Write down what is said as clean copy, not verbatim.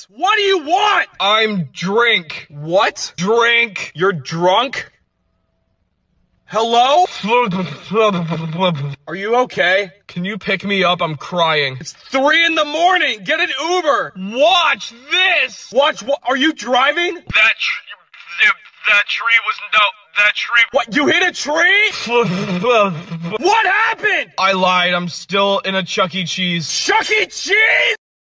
What do you want? I'm drink. What? Drink. You're drunk? Hello? Are you okay? Can you pick me up? I'm crying. It's 3 in the morning. Get an Uber. Watch this! Watch what? Are you driving? That tree. What? You hit a tree? What happened? I lied. I'm still in a Chuck E. Cheese. Chuck E. Cheese?